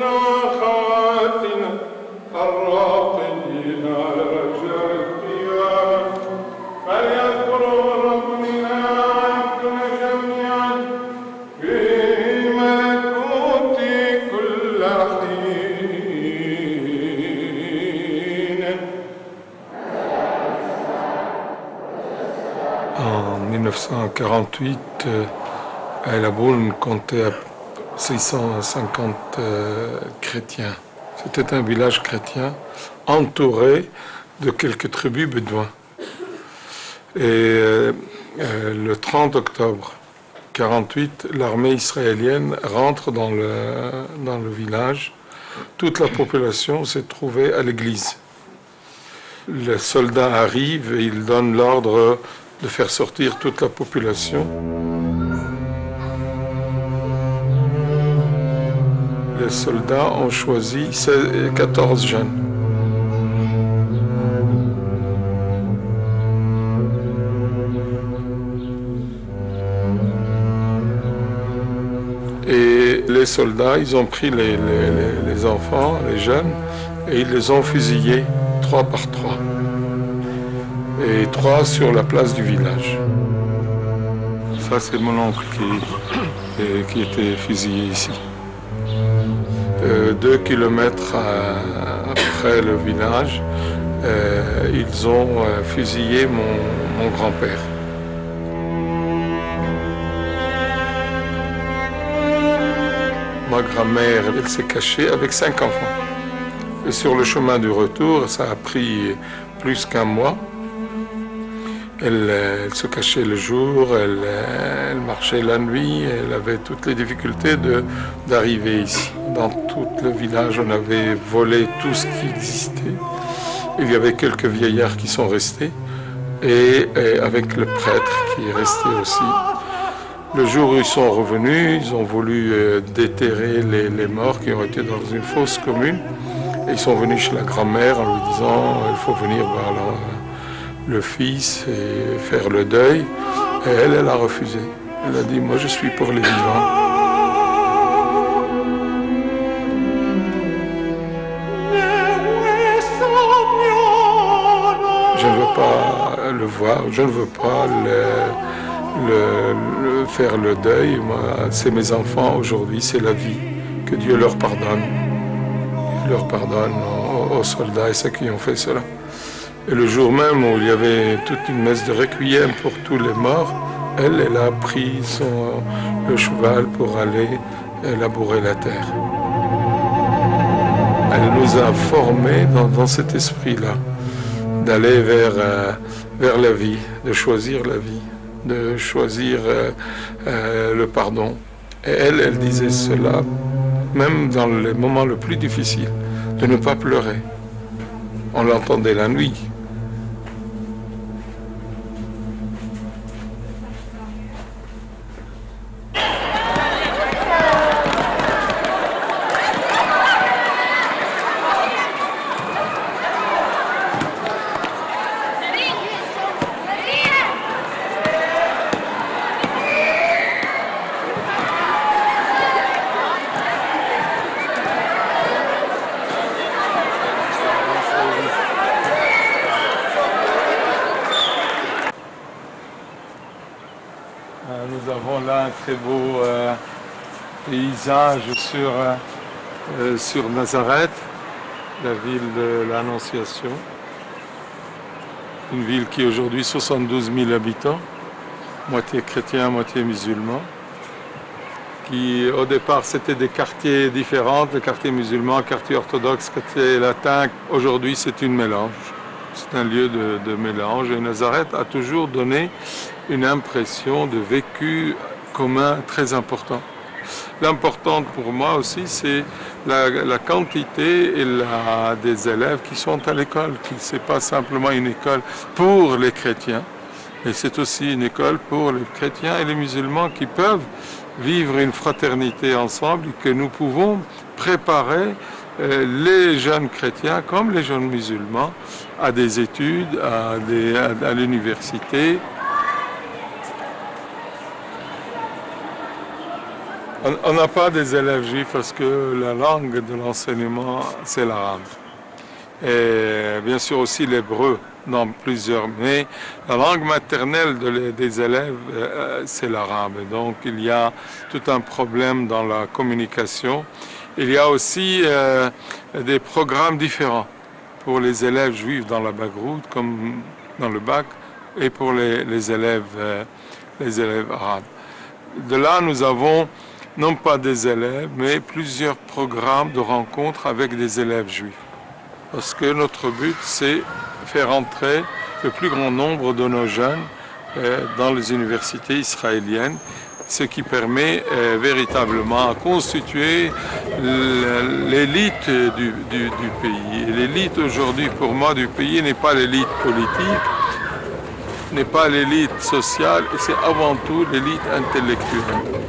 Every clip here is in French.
أخواتنا الراقدين على رجاء القيام فليذكروا ربنا عبدنا جميعا في ملكوت كل حين. En 1948, à El Aboune comptait 650 chrétiens. C'était un village chrétien entouré de quelques tribus bédouins. Et le 30 octobre 1948, l'armée israélienne rentre dans le village. Toute la population s'est trouvée à l'église. Les soldats arrivent et ils donnent l'ordre de faire sortir toute la population. Les soldats ont choisi 14 jeunes. Et les soldats, ils ont pris les enfants, les jeunes, et ils les ont fusillés 3 par 3. Et 3 sur la place du village. Ça, c'est mon oncle qui était fusillé ici. 2 kilomètres après le village, ils ont fusillé mon grand-père. Ma grand-mère, elle s'est cachée avec 5 enfants. Et sur le chemin du retour, ça a pris plus qu'1 mois. Elle se cachait le jour, elle marchait la nuit, elle avait toutes les difficultés d'arriver ici. Dans tout le village, on avait volé tout ce qui existait. Il y avait quelques vieillards qui sont restés, et avec le prêtre qui est resté aussi. Le jour où ils sont revenus, ils ont voulu déterrer les morts qui ont été dans une fosse commune. Et ils sont venus chez la grand-mère en lui disant « il faut venir voir le fils et faire le deuil ». Et elle a refusé. Elle a dit « moi je suis pour les vivants ». Je ne veux pas le voir, je ne veux pas faire le deuil. Moi, c'est mes enfants aujourd'hui, c'est la vie. Que Dieu leur pardonne. Il leur pardonne aux soldats et ceux qui ont fait cela. Et le jour même où il y avait toute une messe de requiem pour tous les morts, elle a pris le cheval pour aller labourer la terre. Elle nous a formés dans cet esprit-là, d'aller vers la vie, de choisir la vie, de choisir le pardon. Et elle disait cela, même dans les moments les plus difficiles, de ne pas pleurer. On l'entendait la nuit. Nous avons là un très beau paysage sur Nazareth, la ville de l'Annonciation. Une ville qui aujourd'hui 72 000 habitants, moitié chrétiens, moitié musulmans. Qui au départ c'était des quartiers différents, le quartier musulman, quartier orthodoxe, quartier latin. Aujourd'hui c'est une mélange. C'est un lieu de mélange et Nazareth a toujours donné une impression de vécu commun très important. L'important pour moi aussi, c'est la quantité des élèves qui sont à l'école, ce n'est pas simplement une école pour les chrétiens, mais c'est aussi une école pour les chrétiens et les musulmans qui peuvent vivre une fraternité ensemble et que nous pouvons préparer les jeunes chrétiens comme les jeunes musulmans à des études, à l'université. On n'a pas des élèves juifs parce que la langue de l'enseignement, c'est l'arabe. Et bien sûr aussi l'hébreu dans plusieurs, mais la langue maternelle des élèves, c'est l'arabe. Donc il y a tout un problème dans la communication. Il y a aussi des programmes différents pour les élèves juifs dans la Bagrout, comme dans le bac, et pour les élèves arabes. De là, nous avons non pas des élèves, mais plusieurs programmes de rencontres avec des élèves juifs. Parce que notre but, c'est faire entrer le plus grand nombre de nos jeunes dans les universités israéliennes, ce qui permet véritablement à constituer l'élite du pays. Et l'élite aujourd'hui, pour moi, du pays n'est pas l'élite politique, n'est pas l'élite sociale, c'est avant tout l'élite intellectuelle.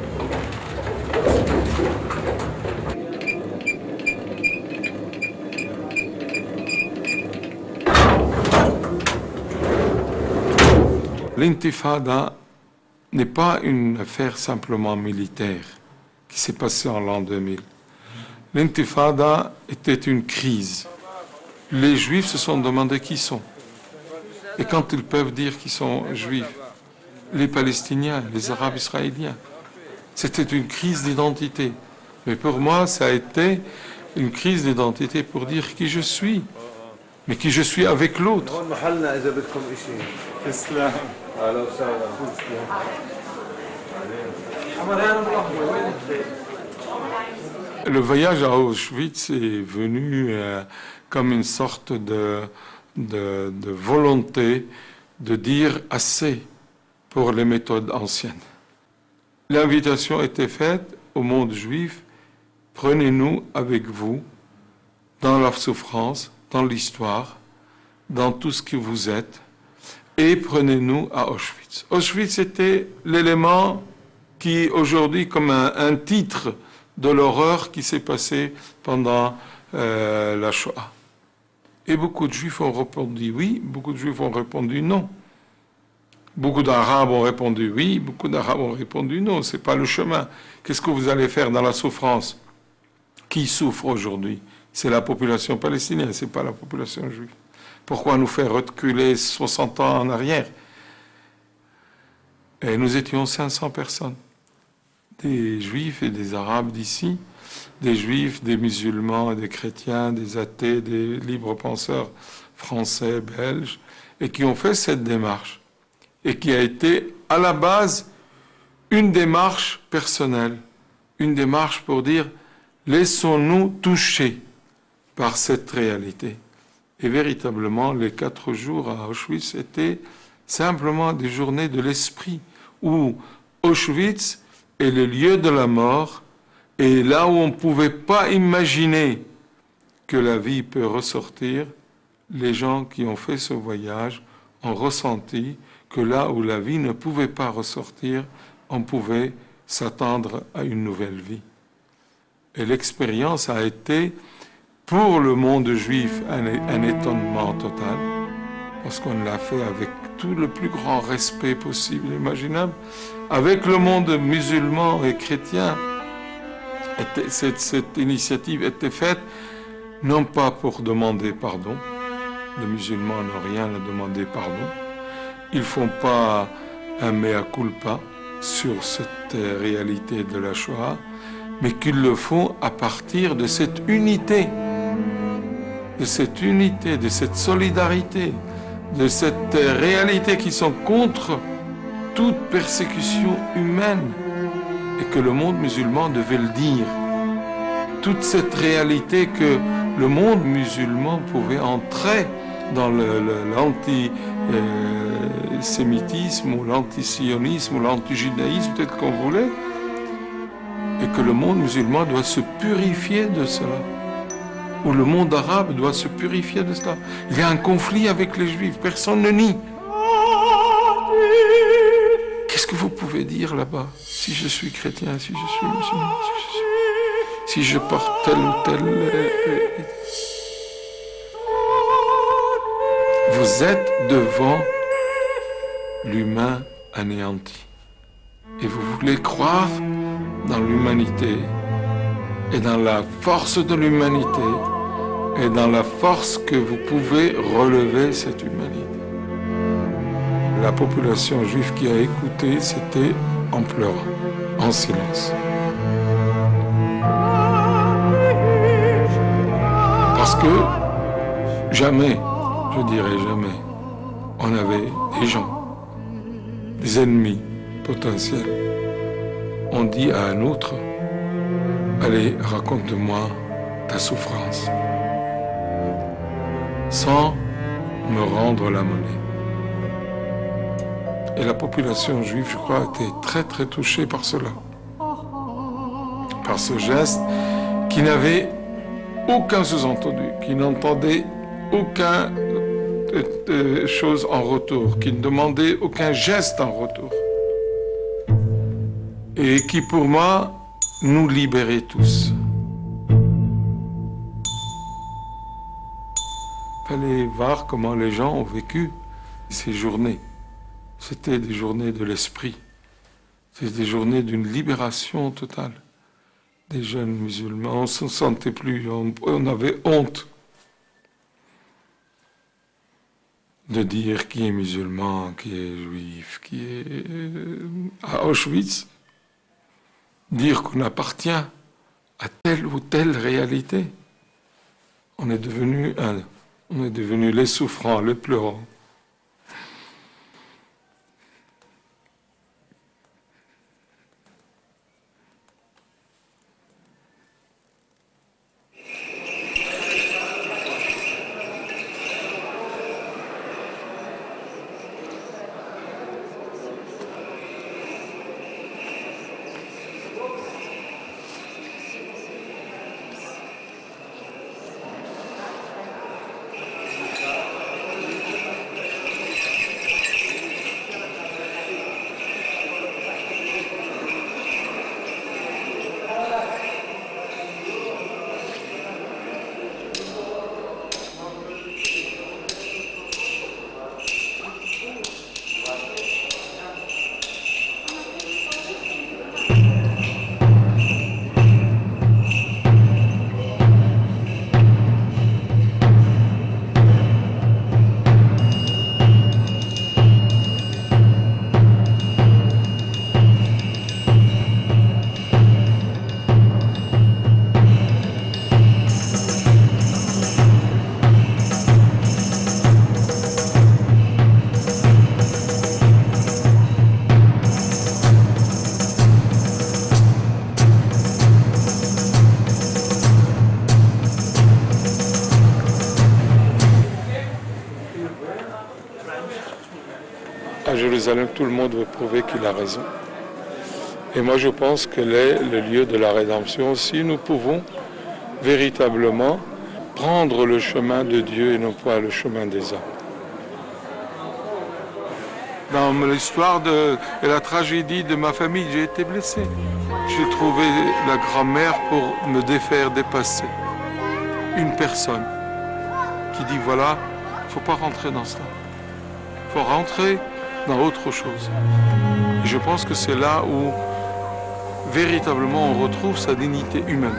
L'intifada n'est pas une affaire simplement militaire qui s'est passée en l'an 2000. L'intifada était une crise. Les Juifs se sont demandé qui sont. Et quand ils peuvent dire qu'ils sont Juifs, les Palestiniens, les Arabes israéliens, c'était une crise d'identité. Mais pour moi, ça a été une crise d'identité pour dire qui je suis, mais qui je suis avec l'autre. Le voyage à Auschwitz est venu comme une sorte de volonté de dire assez pour les méthodes anciennes. L'invitation était faite au monde juif, prenez-nous avec vous dans la souffrance, dans l'histoire, dans tout ce que vous êtes, et prenez-nous à Auschwitz. Auschwitz était l'élément qui, aujourd'hui, comme un titre de l'horreur qui s'est passée pendant la Shoah. Et beaucoup de Juifs ont répondu oui, beaucoup de Juifs ont répondu non. Beaucoup d'Arabes ont répondu oui, beaucoup d'Arabes ont répondu non, c'est pas le chemin. Qu'est-ce que vous allez faire dans la souffrance? Qui souffre aujourd'hui? C'est la population palestinienne, c'est pas la population juive. Pourquoi nous faire reculer 60 ans en arrière? Et nous étions 500 personnes, des Juifs et des Arabes d'ici, des Juifs, des musulmans, des chrétiens, des athées, des libres penseurs français, belges, et qui ont fait cette démarche, et qui a été à la base une démarche personnelle, une démarche pour dire laissons-nous toucher par cette réalité. Et véritablement, les 4 jours à Auschwitz étaient simplement des journées de l'esprit, où Auschwitz est le lieu de la mort, et là où on ne pouvait pas imaginer que la vie peut ressortir, les gens qui ont fait ce voyage ont ressenti que là où la vie ne pouvait pas ressortir, on pouvait s'attendre à une nouvelle vie. Et l'expérience a été, pour le monde juif, un étonnement total, parce qu'on l'a fait avec tout le plus grand respect possible, imaginable. Avec le monde musulman et chrétien, cette initiative était faite non pas pour demander pardon, les musulmans n'ont rien à demander pardon, ils ne font pas un mea culpa sur cette réalité de la Shoah, mais qu'ils le font à partir de cette unité, de cette solidarité, de cette réalité qui sont contre toute persécution humaine, et que le monde musulman devait le dire. Toute cette réalité que le monde musulman pouvait entrer dans l'antisémitisme ou l'antisionisme ou l'antijudaïsme, peut-être qu'on voulait, et que le monde musulman doit se purifier de cela, ou le monde arabe doit se purifier de cela. Il y a un conflit avec les Juifs, personne ne nie. Qu'est-ce que vous pouvez dire là-bas? Si je suis chrétien, si je suis musulman, si je porte tel ou tel... Vous êtes devant l'humain anéanti. Et vous voulez croire dans l'humanité et dans la force de l'humanité et dans la force que vous pouvez relever cette humanité. La population juive qui a écouté, c'était en pleurant, en silence. Parce que jamais, je dirais jamais, on avait des gens, des ennemis potentiels. On dit à un autre, allez, raconte-moi ta souffrance, sans me rendre la monnaie. Et la population juive, je crois, a été très très touchée par cela, par ce geste qui n'avait aucun sous-entendu, qui n'entendait aucune chose en retour, qui ne demandait aucun geste en retour, et qui pour moi nous libérait tous. Il fallait voir comment les gens ont vécu ces journées. C'était des journées de l'esprit, c'était des journées d'une libération totale. Des jeunes musulmans, on ne se sentait plus, on avait honte de dire qui est musulman, qui est juif, qui est à Auschwitz, dire qu'on appartient à telle ou telle réalité. On est devenu les souffrants, les pleurants. À Jérusalem, tout le monde veut prouver qu'il a raison. Et moi, je pense qu'elle est le lieu de la rédemption. Si nous pouvons véritablement prendre le chemin de Dieu et non pas le chemin des hommes. Dans l'histoire et la tragédie de ma famille, j'ai été blessé. J'ai trouvé la grand-mère pour me défaire, dépasser. Une personne qui dit voilà, il ne faut pas rentrer dans cela. Il faut rentrer dans autre chose. Et je pense que c'est là où véritablement on retrouve sa dignité humaine.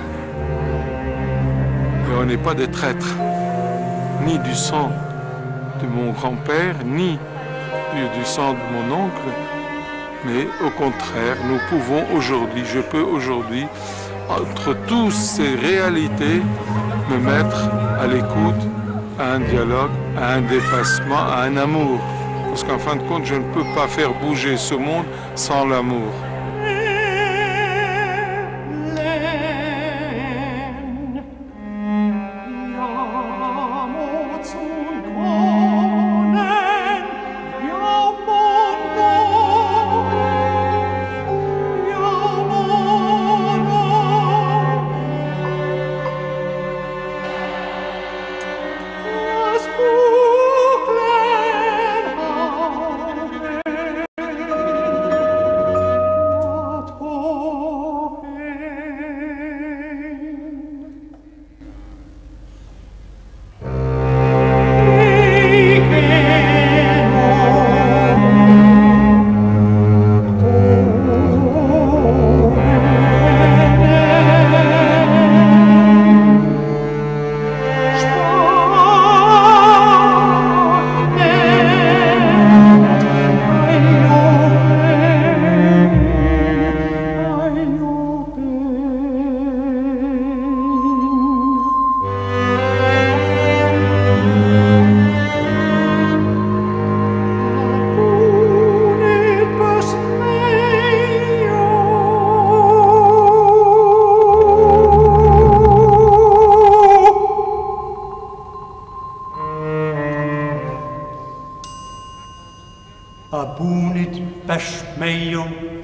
Et on n'est pas des traîtres, ni du sang de mon grand-père, ni du sang de mon oncle, mais au contraire, nous pouvons aujourd'hui, je peux aujourd'hui, entre toutes ces réalités, me mettre à l'écoute, à un dialogue, à un dépassement, à un amour. Parce qu'en fin de compte, je ne peux pas faire bouger ce monde sans l'amour. abunit peshmeio